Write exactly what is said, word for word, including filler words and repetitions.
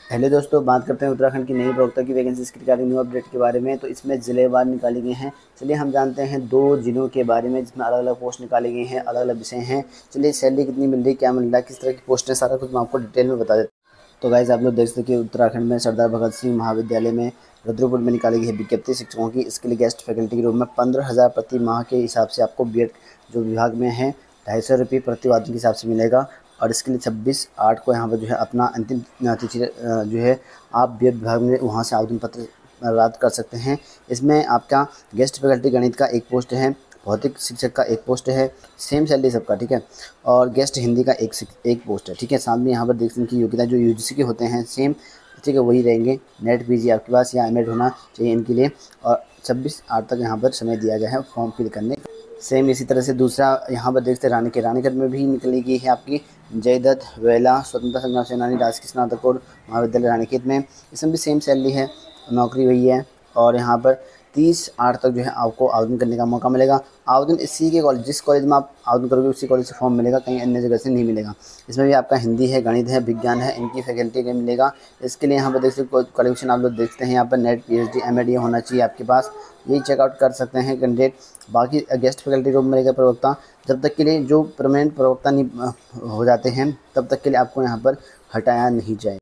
Hello दोस्तों, बात करते हैं उत्तराखंड की नई प्रवक्ता की वैकेंसीज की रिगार्डिंग न्यू अपडेट के बारे में। तो इसमें ज़िलेवार निकाली गई हैं। चलिए हम जानते हैं दो जिलों के बारे में जिसमें अलग अलग पोस्ट निकाली गई हैं, अलग अलग विषय हैं। चलिए सैलरी कितनी मिल रही है, क्या मिल रहा है, किस तरह की पोस्ट है, सारा कुछ मैं आपको डिटेल में बता देता हूँ। तो गाइस आप लोग देख सकते हैं कि उत्तराखंड में सरदार भगत सिंह महाविद्यालय में रुद्रपुर में निकाली गई है विज्ञप्ति शिक्षकों की। इसके लिए गेस्ट फैकल्टी के रूप में पंद्रह हज़ार प्रति माह के हिसाब से आपको बी एड जो विभाग में है ढाई सौ रुपये प्रति वाद्य के हिसाब से मिलेगा। और इसके लिए छब्बीस आठ को यहाँ पर जो है अपना अंतिम तिथि जो है आप बी एड विभाग में वहाँ से आवेदन पत्र प्राप्त कर सकते हैं। इसमें आपका गेस्ट फैकल्टी गणित का एक पोस्ट है, भौतिक शिक्षक का एक पोस्ट है, सेम सैलरी सबका, ठीक है। और गेस्ट हिंदी का एक एक पोस्ट है, ठीक है। साथ में यहाँ पर देख सकते हैं कि योग्यता जो यू जी सी के होते हैं सेम, ठीक है, वही रहेंगे। नेट पी जी आपके पास या एम एड होना चाहिए इनके लिए। और छब्बीस आठ तक यहाँ पर समय दिया गया है फॉर्म फिल करने। सेम इसी तरह से दूसरा यहाँ पर देखते हैं रानी के रानीगढ़ में भी निकली गई है आपकी जयदत्त वेला स्वतंत्रता संग्राम सेनानी राजकीय स्नातकोत्तर महाविद्यालय रानीखेत में। इसमें भी सेम सैलरी है, नौकरी वही है। और यहाँ पर तीस आठ तक जो है आपको आवेदन करने का मौका मिलेगा। आवेदन इसी के कॉलेज जिस कॉलेज में आप आवेदन करोगे उसी कॉलेज से फॉर्म मिलेगा, कहीं अन्य जगह से नहीं मिलेगा। इसमें भी आपका हिंदी है, गणित है, विज्ञान है, इनकी फैकल्टी का मिलेगा। इसके लिए यहाँ पर देख सकते क्वालिफिकेशन आप लोग देखते हैं यहाँ पर NET P H D M Ed ये होना चाहिए आपके पास, यही चेकआउट कर सकते हैं कैंडिडेट। बाकी गेस्ट फैकल्टी रूप में रहेगा प्रवक्ता, जब तक के लिए जो परमानेंट प्रवक्ता नहीं हो जाते हैं तब तक के लिए आपको यहाँ पर हटाया नहीं जाए।